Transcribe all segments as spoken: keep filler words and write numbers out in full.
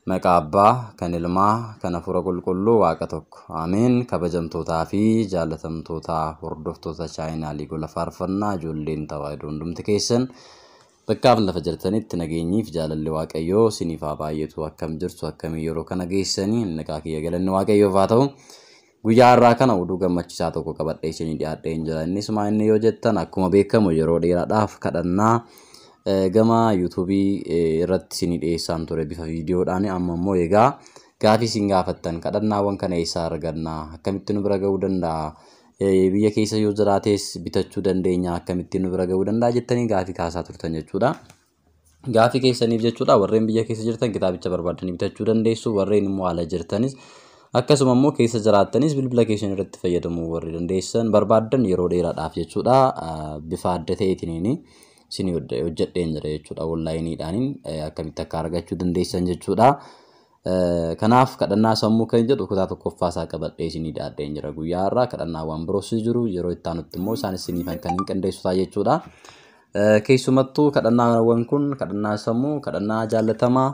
Maqaa Abbaa, kan Ilmaa, kan Hafuura Qulqulluu Waaqa tokko. Ameen. Kabajamtootaa fi jaalatamtoota hordoftoota chaayinaalii gola faarfannaa ijoolleen Taawahidoo hundumti keessan bakka lafa jirtanitti nageenyiif jaalalli Waaqayyoo isiniif haa baay'atu. Akkam jirtu akkamii yeroo kana geessanii nagaa kiyya galanni Waaqayyoof haa ta'u. Guyyaa har'aa kana oduu gammachiisaa tokko qabadhee isinii dhiyaadhee hin jira. Innis maa inni yoo jettan akkuma beekamu yeroo dheeraadhaaf kadhannaa gama YouTube irratti isinii dhiyeessaan ture bifa viidiyoodhaan. Amma immoo egaa gaafii isin gaafattan kadhannaawwan kana eessaa argannaa, akkamitti nu bira ga'uu danda'a, biyya keessa yoo jiraates bitachuu dandeenya, akkamitti nu bira ga'uu danda'a jettanii gaafii kaasaa turtan jechuudha. Gaafii keessaniif jechuudha warreen biyya keessa jirtan kitaabicha barbaadanii bitachuu dandeessu, warreen immoo ala jirtanis akkasuma immoo keessa jiraattanis bilbila keessan irratti fayyadamuu warri dandeessan barbaadan yeroo dheeraadhaaf jechuudha bifa adda ta'eetiin isin hojjedheen jira jechuudha onlaayiniidhaan akkamitti akka argachuu dandeessan jechuudha. Kanaaf kadhannaa sammuu kan jedhu kutaa tokkoffaa isaa qabadhee isinii dhiyaadheen jira guyyaa har'aa. Kadhannaawwan biroos jiru yeroo itti aanutti immoo isaan isiniif kan hin qindeessu jechuudha. Keessumattuu kadhannaawwan kun kadhannaa sammuu, kadhannaa jaallatamaa,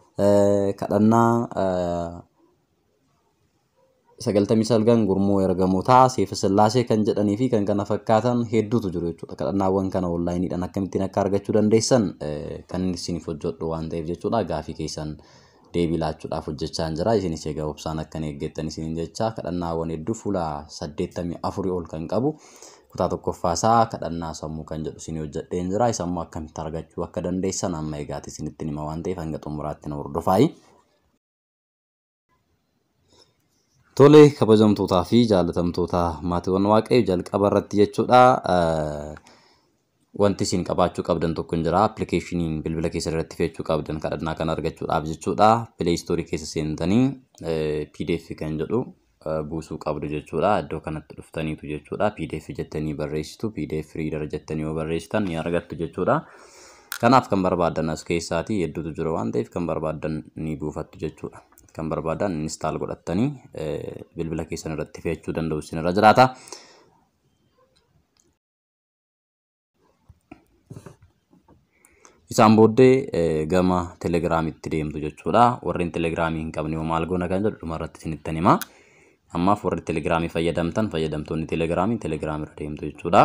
kadhannaa sagaltamii salgan gurmuu ergamootaa seefa sillaasee kan jedhanii fi kan kana fakkaatan hedduutu jiru jechuudha. Kadhannaawwan kana onlaayiniidhaan akkamittiin akka argachuu dandeessan kan isiniif hojjedhu waan ta'eef jechuudha. Gaafii keessan deebii laachuudhaaf hojjechaa jira. Isinis egaa obsaan akkan eeggattan isiniin jecha kadhannaawwan hedduu fuula saddeettamii afurii ol kan qabu kutaa tokkoffaa isaa kadhannaa sammuu kan jedhu isinii hojjedheen jira. Isa immoo akkamitti argachuu akka dandeessan amma egaati isinitti hima waan ta'eef hanga xumuraatti na hordofaayi. Tole kabajamtootaa fi jaalatamtoota maatiiwwan Waaqayyoo jalqaba irratti jechuudha. Wanti isin qabaachuu qabdan tokko hin jira. Appilikeeshiniin bilbila keessa irratti fe'achuu qabdan kadhannaa kana argachuudhaaf jechuudha. Play Store keessa seentanii P D F kan jedhu buusuu qabdu jechuudha. Iddoo kanatti dhuftaniitu jechuudha. P D F jettanii barreessitu. P D F reader jettanii yoo barreessitan ni argattu jechuudha. Kanaaf kan barbaadan as keessaati hedduutu jira waan ta'eef kan barbaadan ni buufattu jechuudha. Kan barbaadan install godhattanii bilbila keessan irratti fe'achuu danda'u isin irra jiraata. Isaan booddee gama Telegraamitti deemtu jechuudha. Warreen Telegiraamii hin qabne maal goona kan jedhu dhuma irratti isinitti hima. Ammaaf warri Telegiraamii fayyadamtan fayyadamtoonni Telegiraamii Telegiraam irra deemtu jechuudha.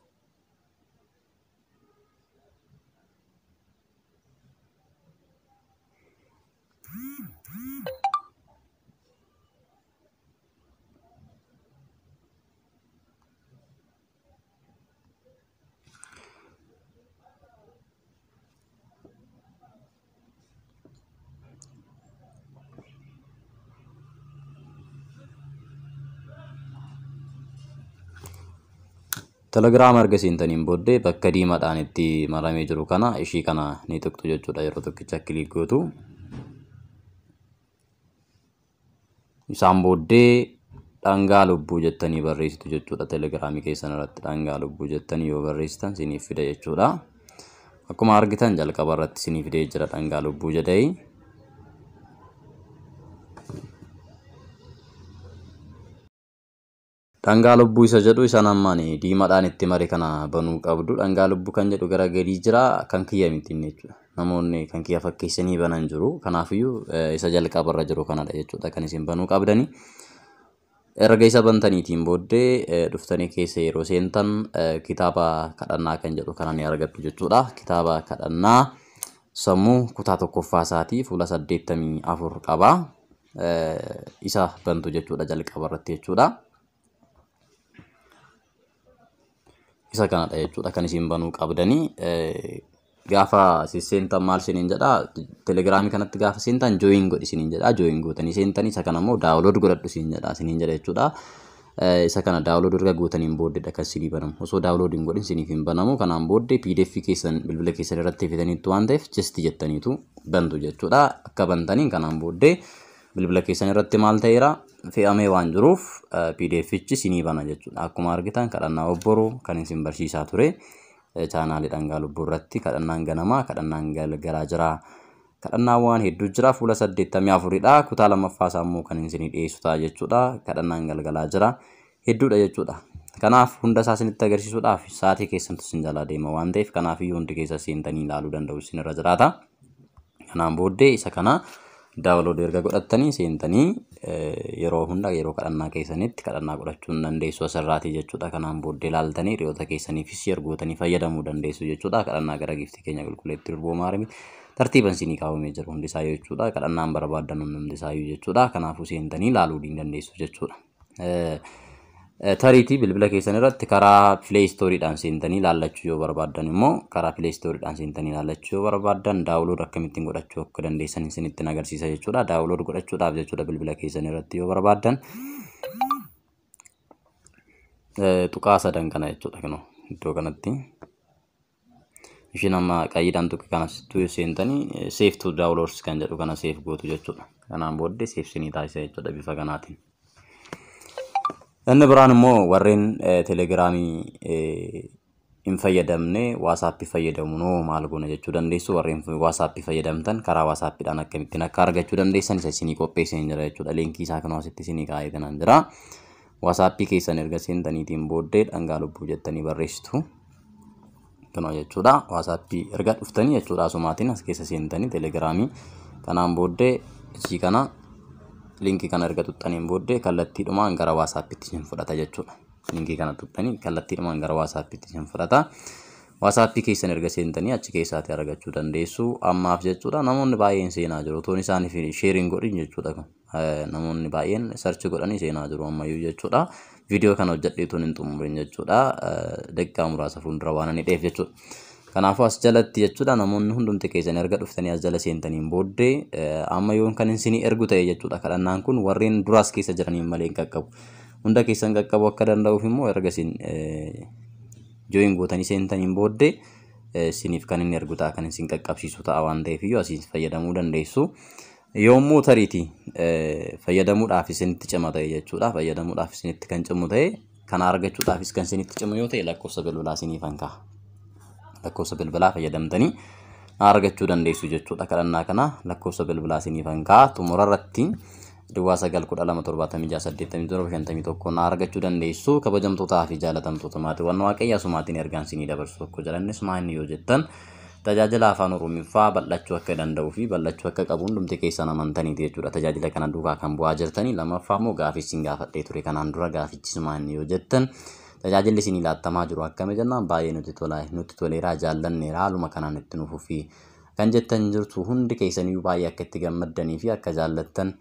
Telegram erga seentaniin booddee bakka diimaadhaan itti maramee jiru kana ishii kana ni tuqxu jechuudha. Yeroo tokkicha kilik gootu isaan booddee dhangaa lubbuu jettanii barreessitu jechuudha. Telegiraamii keessan irratti dhangaa lubbuu jettanii yoo barreessitan isiniif fida jechuudha. Akkuma argitan jalqaba irratti isiniif fidee jira dhangaa lubbuu jedhee. Dhangaa lubbuu isa jedhu isa namani diimaadhaan itti mare kana banuu qabdu. Dhangaa lubbuu kan jedhu gara gadii jira kan kiyya miti jechuudha. Namoonni kan kiyya fakkeessanii banan jiru. Kanaafiyyuu isa jalqaba irra jiru kanadha jechuudha kan isin banuu qabdani. Erga isa bantaniitiin booddee dhuftanii keessa yeroo seentan kitaaba kadhannaa kan jedhu kana ni argattu jechuudha. Kitaaba kadhannaa sammuu kutaa tokkoffaa isaatii fuula saddeettamii afur qaba. Isa bantu jechuudha jalqaba irratti jechuudha. Isa kanadha jechuudha kan isin banuu qabdanii. Gaafa seentan maal isiniin jedha Telegiraamii kanatti gaafa seentan join godhi isiniin jedha. Join gootanii seentanii isa kana immoo daawulood godhadhu isiniin jedha isiniin jedha jechuudha. Isa kana daawulood erga gootaniin booddeedha kan isinii banamu. Osoo daawulood hin godhin isiniif hin banamu. Kanaan booddee P D F keessan bilbila keessan irratti fidaniitu waan ta'eef just jettaniitu bantu jechuudha. Akka bantaniin kanaan booddee bilbila keessan irratti maal ta'eera fe'amee waan jiruuf P D F-ichi isinii bana jechuudha. Akkuma argitan kadhannaa obboroo kan isin barsiisaa ture chaanaalii dhangaa lubbuu irratti kadhannaan ganamaa, kadhannaan galgalaa jira, kadhannaawwan hedduu jira fuula saddeettamii afuridha. Kutaa lammaffaa isaa immoo kan isinii dhiyeessu ta'a jechuudha. Kadhannaan galgalaa jira hedduudha jechuudha. Kanaaf hunda isaa isinitti agarsiisuudhaaf sa'aatii keessantu isin jalaa deema waan ta'eef kanaaf iyyuu hundi keessa seentanii ilaaluu danda'u isin irra jiraata. Kanaan booddee isa kana daawunlood erga godhattanii seentanii yeroo hunda yeroo kadhannaa keessanitti kadhannaa godhachuu dandeessu asirraatii jechuudha. Kanaan booddee ilaaltanii hiriyoota keessaniifis ergootanii fayyadamuu dandeessu jechuudha. Kadhannaa gara giftii keenya qulqulleetti Lubbuu maarimi tartiiban sinii kaawwamee jiru hundi isaa jechuudha. Kadhannaan barbaadan hundi isaa jechuudha. Kanaafuu seentanii ilaaluu dandeessu jechuudha. Tariitii bilbila keessan irratti karaa Play Store-dhaan seentanii ilaallachuu yoo barbaadan immoo karaa Play Store-dhaan seentanii ilaallachuu yoo barbaadan daawunlood akkamittiin godhachuu akka dandeessan isinitti agarsiisa jechuudha. Daawunlood godhachuudhaaf jechuudha bilbila keessan irratti yoo barbaadan tuqaa sadan kana jechuudha kunoo iddoo kanatti ishin amma qayyiidhaan tuqaa kanas seentanii save to downloads kan jedhu kana save gootu jechuudha. Kanaan booddee save sinii taasisa jechuudha bifa kanaatiin. Inni biraan immoo warreen telegiraamii hin fayyadamne waasappii fayyadamu noo maal goona jechuu dandeessu. Warreen waasappii fayyadamtan karaa waasaappiidhaan akkamittiin akka argachuu dandeessan isa isinii qopheessee jira jechuudha. Liinkii isaa kan asitti isinii kaa'ee kanaan jira. Waasappii keessan erga seentaniitiin booddee dhangaa lubbuu jettanii barreessitu. Kanoo jechuudha. Waasappii erga dhuftanii jechuudha asumaatiin as keessa seentanii telegiraamii kanaan booddee isii kana linkii kana erga tuttaniin booddee kallattiidhumaan gara waasappiitti isin fudhata jechuudha. Linkii kana tuttanii kallattiidhumaan gara waasappiitti isin fudhata. Waasappii keessan erga seentanii achi keessaatti argachuu dandeessu. Ammaaf jechuudha namoonni baay'een seenaa jiru. Toon isaaniif sheeriin godhin jechuudha. Namoonni baay'een search godhanii seenaa jiru ammayyuu jechuudha. Viidiyoo kana hojjedheetuun hin xumurin jechuudha. Daqiiqaa muraasa fuuldura waan ani dheef jechuudha. Kanaafuu as jalatti jechuudha namoonni hundumti keessan erga dhuftanii as jala seentaniin booddee amma yoon kan isinii ergu ta'e jechuudha. Kadhannaan kun warreen duraas keessa jiraniin malee hin qaqqabu. Hunda keessan qaqqabu akka danda'uuf immoo erga isin join gootanii seentaniin booddee isiniif kan inni ergu ta'a kan isin qaqqabsiisu ta'a waan ta'eef iyyuu asiin fayyadamuu dandeessu. Yommuu tariitii fayyadamuudhaaf isinitti cima ta'e jechuudha. Fayyadamuudhaaf isinitti kan cimu ta'e kana argachuudhaafis kan isinitti cimu yoo ta'e lakkoofsa bilbilaa isiniif hanqaa. Lakkoofsa bilbilaa fayyadamtanii argachuu dandeessu jechuudha. Kadhannaa kana lakkoofsa bilbilaa isiniif hanqaa xumura irratti duwwaa sagal kudha lama torbaatamii jaha saddeettamii torba shantamii tokko na argachuu dandeessu. Kabajamtootaa fi jaalatamtoota maatiiwwan waaqayyaa sumaatiin ergaan isinii dabarsu tokko jedhannis maanni yoo jettan tajaajila afaan Oromiffaa bal'achuu akka danda'uu fi bal'achuu akka qabu hundumti keessan amantaniiti jechuudha. Tajaajila kana duukaa kan bu'aa jirtanii lamaffaa immoo gaafii isin gaafadhee ture kanaan dura gaafichis maanni yoo jettan tajaajilli isinii laattamaa jiru akkami jennaan baay'ee nuti tolaa nuti toleeraa jaallanneera haaluma kanaan itti nuufuu fi kan jettan jirtu hundi keessaniyyuu baay'ee akka itti gammaddanii fi akka jaallattan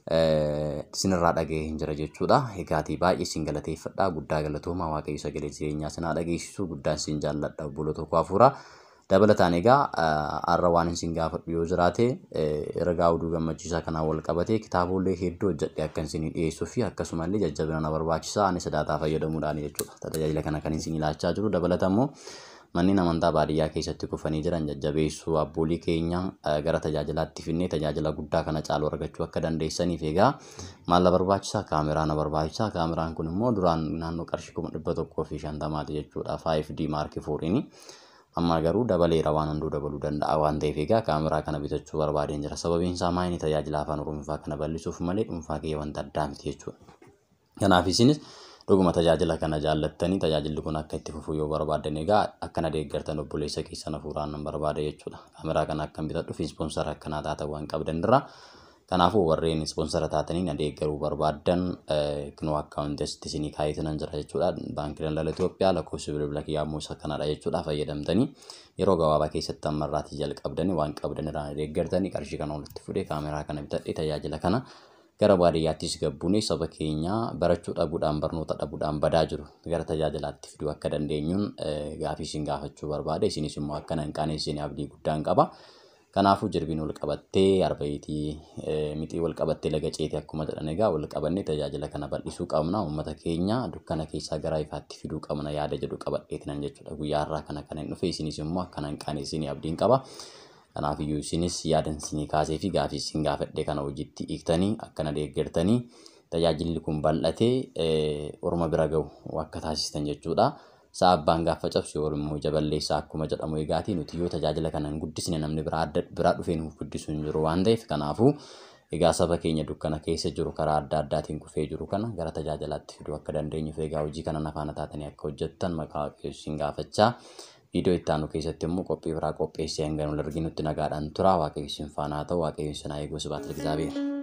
isinirraa dhaga'ee hin jira jechuudha. Egaatii baay'ee isin galateeffadhaa. Guddaa galatooma waaqayyo sagalee jireenyaa isinaa dhageessisu guddaan isin jaalladha obboloo tokko hafuura. Dabalataan egaa har'a waan isin gaafadhu yoo jiraate ergaa oduu gammachiisaa kanaan wal qabatee kitaabolee hedduu hojjedhee akka isinii dhiyeessuu fi akkasumallee jajjabina na barbaachisaa anis daataa fayyadamuudhaan jechuudha. Tajaajila kana kan isin ilaachaa jiru. Dabalataan immoo manneen amantaa baadiyyaa keessatti kufanii jiran jajjabeessuu abboolii keenya gara tajaajilaatti finnee tajaajila guddaa kana caaluu argachuu akka dandeessaniif egaa maalla barbaachisaa kaameraa na barbaachisaa. Kaameraan kun immoo duraan naannoo qarshii kuma dhibba tokkoo fi shantamaati jechuudha. five D Mark four ni. Amma garuu dabaleera waan hunduu dabaluu danda'a waan ta'eef egaa kaameraa kana bitachuu barbaadeen jira. Sababiin isaa maayini tajaajila afaan Oromiffaa kana bal'isuuf malee dhuunfaa kee wanta addaa miti jechuudha. Kanaaf isinis dhuguma tajaajila kana jaallattanii tajaajilli kun akka itti fufuu yoo barbaadan egaa akkana deeggartan obboleessa keessan hafuuraan nan barbaada jechuudha. Kaameraa kana akkam bitadhu fi ispoonsara akkanaa taatan waan qabdan irraa. Kanaafuu warreen ispoonsara taatanii na deeggaruu barbaadan kinoo akkaawuntii asitti isinii kaa'eetu jira jechuudha. Baankii Daldala Itoophiyaa lakkoofsa bilbila kiyyaa immoo isa kanadha jechuudha. Fayyadamtanii yeroo gabaabaa keessatti ammarraatii jalqabdanii waan qabdan irraa na deeggartanii qarshii kana walitti fudhee kaameraa kana bitadhee tajaajila kana gara baadiyyaattis gabbuunee saba keenya barachuu dhabuudhaan barnoota dhabuudhaan badaa jiru gara tajaajilaatti fiduu akka dandeenyuun gaafii isin gaafachuu barbaade. Isinis immoo akkana hin qaanessinee abdii guddaan qaba. Kanaafuu jirbiin wal qabattee arbaitii mixii wal qabattee laga ceetee akkuma jedhan egaa wal qabannee tajaajila kana bal'isuu qabna. Uummata keenya dukkana keessaa gara ifaatti fiduu qabna yaada jedhu qabadheetinan jechuudha. Guyyaa har'aa kana kan hin dhufe isinis immoo akkana hin qaanessinee abdiin qaba. Kanaafiyyuu isinis yaadan isinii kaasee fi gaafii isin gaafadhee kana hojiitti hiiktanii akkana deeggartanii tajaajilli kun bal'atee orma bira gahu akka taasistan jechuudha. Saabbaan gaafa cabsu immoo jaballeessaa akkuma jedhamu eegaatii nuti yoo tajaajila kana hin guddisne namni biraa biraa dhufee nuuf guddisuu hin jiru waan ta'eef kanaafuu egaa saba keenya dukkana keessa jiru karaa adda addaatiin kufee jiru kana gara tajaajilaatti fiduu akka dandeenyuuf egaa hojii kana nafaana taatanii akka hojjettan maqaa isin gaafachaa viidiyoo itti aanu keessatti immoo qophii biraa qopheessee hanga nu arginutti nagaadhaan tura. Waaqayyo isin faana haa ta'u. Waaqayyo isin haa eegu. Sibaat እግዚአብሔር